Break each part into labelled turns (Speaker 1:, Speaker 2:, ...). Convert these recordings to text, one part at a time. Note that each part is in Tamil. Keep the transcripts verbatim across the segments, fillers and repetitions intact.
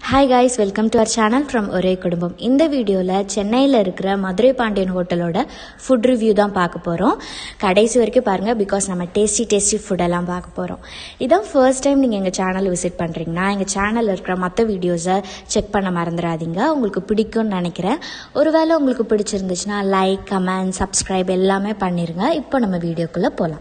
Speaker 1: Hi guys, welcome to our channel from ஒரே குடும்பம். இந்த வீடியோல சென்னையில இருக்கிற மதுரை பாண்டியன் ஹோட்டலோட ஃபுட் ரிவ்யூ தான் பார்க்க போறோம். கடைசி வரைக்கும் பாருங்க because நம்ம டேஸ்டி டேஸ்டி ஃபுட் எல்லாம் பார்க்க போறோம். இதான் ஃபர்ஸ்ட் டைம் நீங்க எங்க சேனல் விசிட் பண்றீங்கன்னா எங்க சேனல்ல இருக்கிற மற்ற வீடியோஸை செக் பண்ண மறந்துடாதீங்க. உங்களுக்கு பிடிக்கும்னு நினைக்கிறேன். ஒருவேளை உங்களுக்கு பிடிச்சிருந்துச்சுன்னா லைக், கமெண்ட், சப்ஸ்கிரைப் எல்லாமே பண்ணிருங்க. இப்போ நம்ம வீடியோக்குள்ள போலாம்.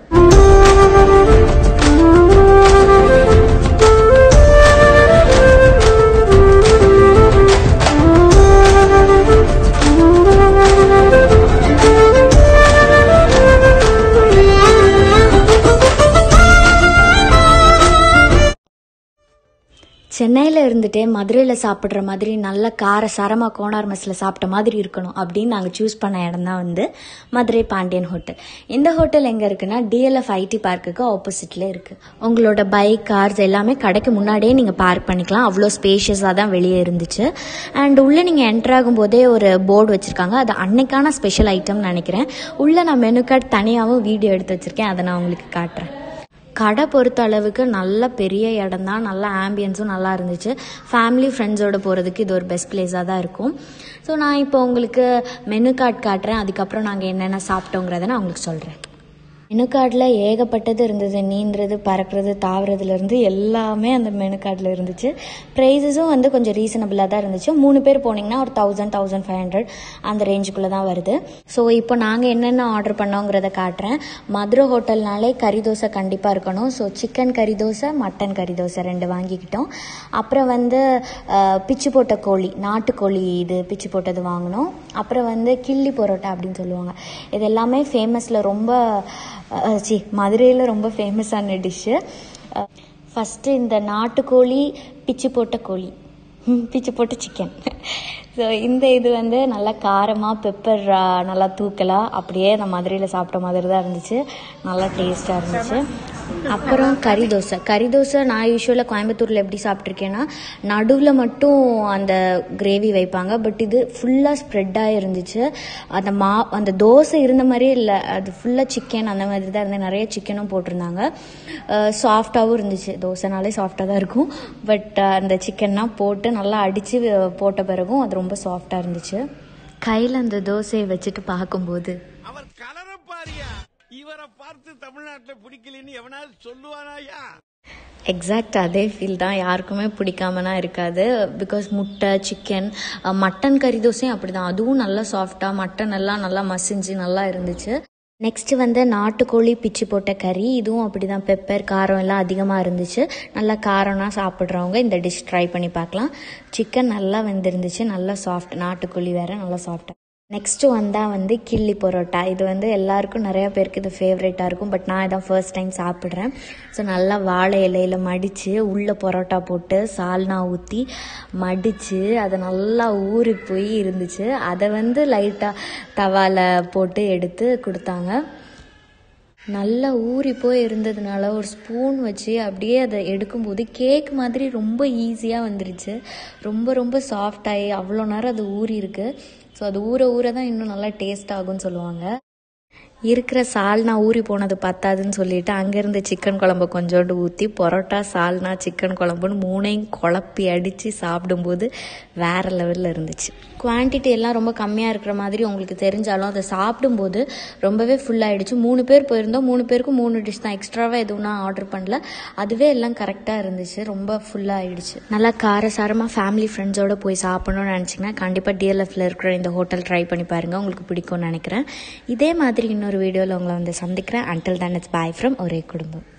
Speaker 1: சென்னையில் இருந்துட்டு மதுரையில் சாப்பிட்ற மாதிரி நல்ல கார சாரமாக கோனார் மெஸ்ஸில் சாப்பிட்ட மாதிரி இருக்கணும் அப்படின்னு நாங்கள் சூஸ் பண்ண இடம் தான் வந்து மதுரை பாண்டியன் ஹோட்டல். இந்த ஹோட்டல் எங்கே இருக்குன்னா டிஎல்எஃப் ஐடி பார்க்குக்கு ஆப்போசிட்டில் இருக்குது. உங்களோட பைக், கார்ஸ் எல்லாமே கடைக்கு முன்னாடியே நீங்கள் பார்க் பண்ணிக்கலாம். அவ்வளோ ஸ்பேஷியஸாக தான் வெளியே இருந்துச்சு. அண்ட் உள்ளே நீங்கள் என்டர் ஆகும்போதே ஒரு போர்டு வச்சுருக்காங்க. அது அன்னைக்கான ஸ்பெஷல் ஐட்டம்னு நினைக்கிறேன். உள்ளே நான் மெனு கார்டு தனியாகவும் வீடியோ எடுத்து வச்சுருக்கேன். அதை நான் உங்களுக்கு காட்டுறேன். கடை பொறுத்த அளவுக்கு நல்ல பெரிய இடம் தான். நல்ல ஆம்பியன்ஸும் நல்லா இருந்துச்சு. ஃபேமிலி ஃப்ரெண்ட்ஸோடு போகிறதுக்கு இது ஒரு பெஸ்ட் பிளேஸாக தான் இருக்கும். ஸோ நான் இப்போ உங்களுக்கு மெனு கார்டு காட்டுறேன். அதுக்கப்புறம் நாங்கள் என்னென்ன சாப்பிட்டோங்கிறத நான் உங்களுக்கு சொல்கிறேன். மெனு கார்டில் ஏகப்பட்டது இருந்தது. நீந்துறது, பறக்கிறது, தாவறதுலேருந்து எல்லாமே அந்த மெனு கார்டில் இருந்துச்சு. ப்ரைஸஸும் வந்து கொஞ்சம் ரீசனபிளாக தான் இருந்துச்சு. மூணு பேர் போனீங்கன்னா ஒரு தௌசண்ட் தௌசண்ட் ஃபைவ் ஹண்ட்ரட் அந்த ரேஞ்சுக்குள்ளே தான் வருது. ஸோ இப்போ நாங்கள் என்னென்ன ஆர்டர் பண்ணோங்கிறத காட்டுறேன். மதுரை ஹோட்டல்னாலே கறி தோசை கண்டிப்பாக இருக்கணும். ஸோ சிக்கன் கறி தோசை, மட்டன் கறி தோசை ரெண்டு வாங்கிக்கிட்டோம். அப்புறம் வந்து பிச்சு போட்ட கோழி, நாட்டுக்கோழி இது பிச்சு போட்டது வாங்கினோம். அப்புறம் வந்து கிள்ளி பரோட்டா அப்படின்னு சொல்லுவாங்க. இது எல்லாமே ஃபேமஸில் ரொம்ப சி மதுரையில் ரொம்ப ஃபேமஸான டிஷ்ஷு. ஃபஸ்ட்டு இந்த நாட்டுக்கோழி பிச்சு போட்ட கோழி, பிச்சு போட்ட சிக்கன். ஸோ இந்த இது வந்து நல்லா காரமாக பெப்பர் நல்லா தூக்கலாக அப்படியே அந்த மதுரையில் சாப்பிட்ட மாதிரி தான் இருந்துச்சு. நல்லா டேஸ்ட்டாக இருந்துச்சு. அப்புறம் கறி தோசை. கறி தோசை நான் யூஸ்வலாக கோயம்புத்தூரில் எப்படி சாப்பிட்ருக்கேன்னா நடுவில் மட்டும் அந்த கிரேவி வைப்பாங்க. பட் இது ஃபுல்லாக ஸ்ப்ரெட்டாக இருந்துச்சு. அந்த மா அந்த தோசை இருந்த மாதிரியே இல்லை. அது ஃபுல்லாக சிக்கன் அந்த மாதிரி தான் இருந்தது. நிறைய சிக்கனும் போட்டிருந்தாங்க. சாஃப்டாகவும் இருந்துச்சு. தோசைனாலே சாஃப்டாக தான் இருக்கும். பட் அந்த சிக்கன்லாம் போட்டு நல்லா அடித்து போட்ட பிறகும் அது ரொம்ப சாஃப்டாக இருந்துச்சு. கையில் அந்த தோசையை வச்சுட்டு பார்க்கும்போது இவரை பார்த்து தமிழ்நாட்டில் பிடிக்கலன்னு எவனாவது சொல்லுவானாயா? எக்ஸாக்ட் அதே ஃபீல் தான். யாருக்குமே பிடிக்காமனா இருக்காது. பிகாஸ் முட்டை, சிக்கன், மட்டன் கறி தோசையும் அப்படிதான். அதுவும் நல்லா சாஃப்டாக மட்டன் எல்லாம் நல்லா மசிஞ்சு நல்லா இருந்துச்சு. நெக்ஸ்ட் வந்து நாட்டுக்கோழி பிச்சு போட்ட கறி. இதுவும் அப்படி தான். பெப்பர், காரம் எல்லாம் அதிகமாக இருந்துச்சு. நல்லா காரம்னா சாப்பிட்றவங்க இந்த டிஷ் ட்ரை பண்ணி பார்க்கலாம். சிக்கன் நல்லா வெந்திருந்துச்சு. நல்லா சாஃப்ட். நாட்டுக்கோழி வேறு நல்லா சாஃப்டாக. நெக்ஸ்ட்டு வந்தால் வந்து கிள்ளி பரோட்டா. இது வந்து எல்லாருக்கும் நிறையா பேருக்கு இது ஃபேவரேட்டாக இருக்கும். பட் நான் இதான் ஃபர்ஸ்ட் டைம் சாப்பிட்றேன். ஸோ நல்லா வாழை இலையில் மடித்து உள்ளே பரோட்டா போட்டு சால்னா ஊற்றி மடித்து அதை நல்லா ஊறி போய் இருந்துச்சு. அதை வந்து லைட்டாக தவாவில் போட்டு எடுத்து கொடுத்தாங்க. நல்லா ஊறி போய் இருந்ததுனால ஒரு ஸ்பூன் வச்சு அப்படியே அதை எடுக்கும்போது கேக் மாதிரி ரொம்ப ஈஸியாக வந்துருச்சு. ரொம்ப ரொம்ப சாஃப்டாகி அவ்வளோ நேரம் அது ஊறி இருக்கு. ஸோ அது ஊற ஊற தான் இன்னும் நல்லா டேஸ்ட் ஆகும்னு சொல்லுவாங்க. இருக்கிற சால்னா ஊறி போனது பத்தாதுன்னு சொல்லிட்டு அங்கேருந்து சிக்கன் குழம்பு கொஞ்சோண்டு ஊற்றி பரோட்டா, சால்னா, சிக்கன் குழம்புன்னு மூணையும் குழப்பி அடித்து சாப்பிடும்போது வேறு லெவலில் இருந்துச்சு. குவான்டிட்டி எல்லாம் ரொம்ப கம்மியாக இருக்கிற மாதிரி உங்களுக்கு தெரிஞ்சாலும் அதை சாப்பிடும்போது ரொம்பவே ஃபுல்லாகிடுச்சு. மூணு பேர் போயிருந்தோம். மூணு பேருக்கும் மூணு டிஷ் தான். எக்ஸ்ட்ராவாக எதுவும் நான் ஆர்டர் பண்ணல. அதுவே எல்லாம் கரெக்டாக இருந்துச்சு. ரொம்ப ஃபுல்லாகிடுச்சு. நல்லா காரசாரமாக ஃபேமிலி ஃப்ரெண்ட்ஸோடு போய் சாப்பிடணும்னு நினச்சிங்கன்னா கண்டிப்பாக டிஎல்எஃப்ல இருக்கிற இந்த ஹோட்டல் ட்ரை பண்ணி பாருங்கள். உங்களுக்கு பிடிக்கும்னு நினைக்கிறேன். இதே மாதிரி இன்னொரு வீடியோவில் உங்களை வந்து சந்திக்கிறேன். Until then it's bye from Ore குடும்பம்.